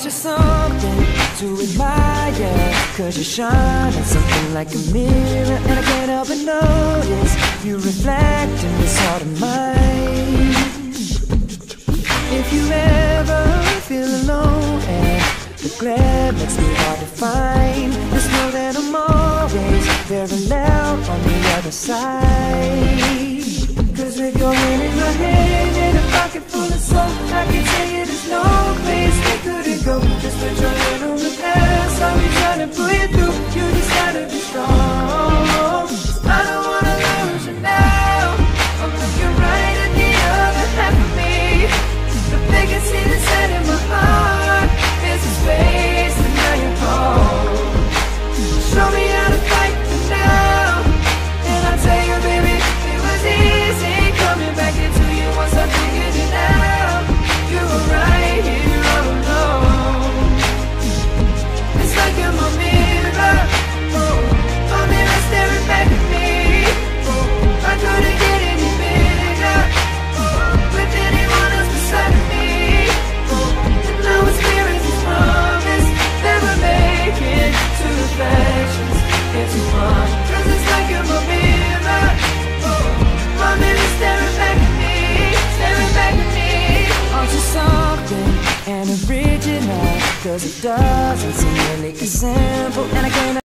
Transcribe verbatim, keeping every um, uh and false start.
Aren't you something to admire? Cause you shine at something like a mirror, and I can't help but notice you reflect in this heart of mine. If you ever feel alone and the glare makes me hard to find, just know that I'm always parallel on the other side. Cause with your hand in my hand and a pocket full of soul, I can tell you there's no place we couldn't go. Just put your hand on the past, I'll be trying to pull you through. You just gotta be strong. I don't wanna lose you now. I'm looking right at the other half of me. The biggest thing that's set in my heart is the space that now you're home. Show me how to fight for now, and I'll tell you, baby, it was easy coming back into you once I figured it out. You were right here all alone. It's like you're my mirror, oh, my mirror staring back at me. Oh, I couldn't get any bigger, oh, with anyone else beside me. Oh, and now it's clear as a promise that we're making two reflections into one. Cause it's like you're my mirror, oh, my mirror staring back at me, staring back at me. Aren't you something and original? Cause it doesn't seem really as simple, and I can't